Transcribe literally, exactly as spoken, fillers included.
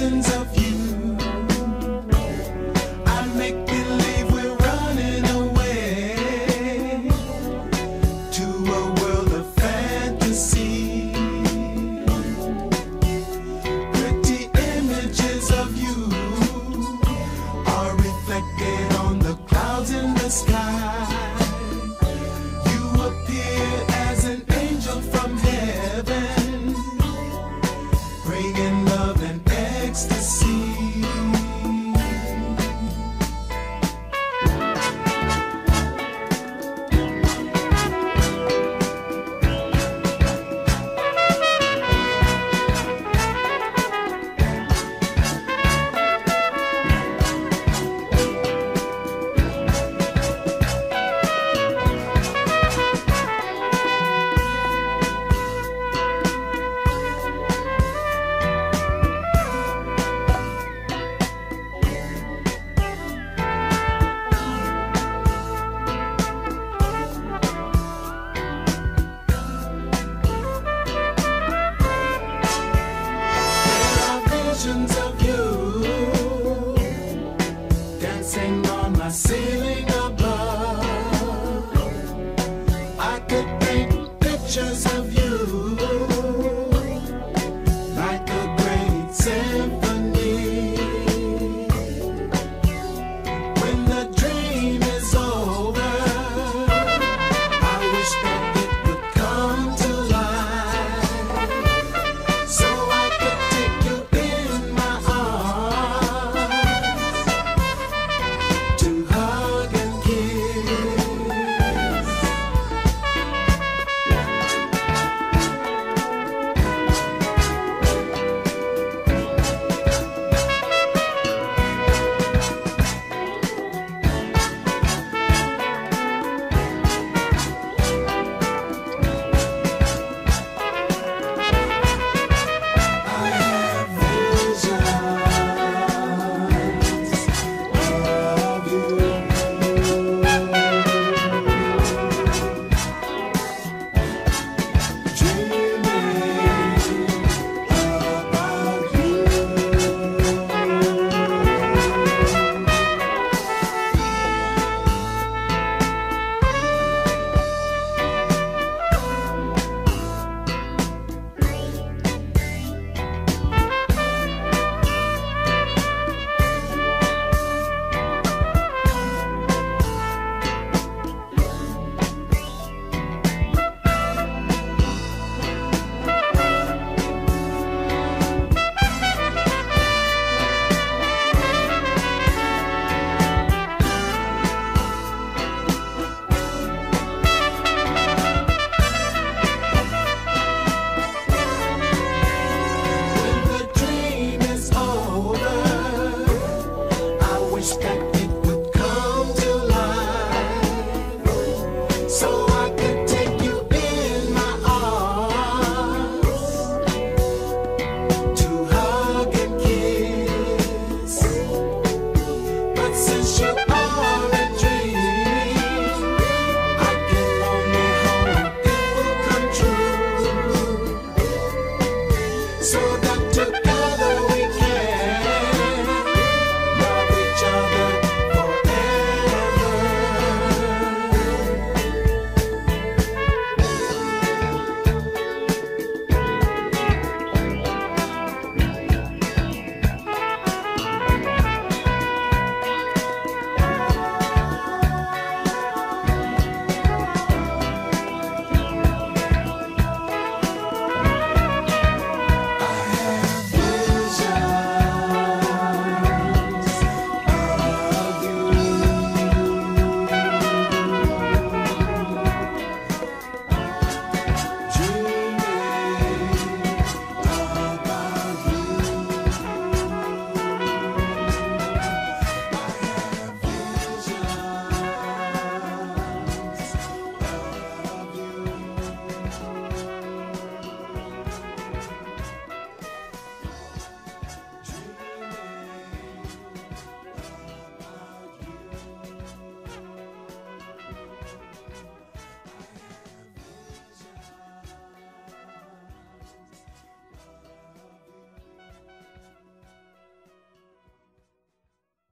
visions of you. I make believe we're running away to a world of fantasy. Pretty images of you are reflected on the clouds in the sky. You appear as an angel from heaven, bringing love and ecstasy. Visions of you dancing on my ceiling above. I could paint pictures of you like a great symphony. When the dream is over, I wish that it would come to life, so I could take you in my arms to hug and kiss. I have visions of you, when the dream is over, I wish that it would come to life, so I could take you in my arms to hug and kiss. But since you are a dream, I can only hope it will come true, so that together